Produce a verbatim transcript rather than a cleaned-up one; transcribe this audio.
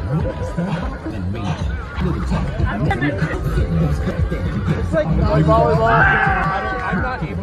It's like volleyball. I don't, I'm not able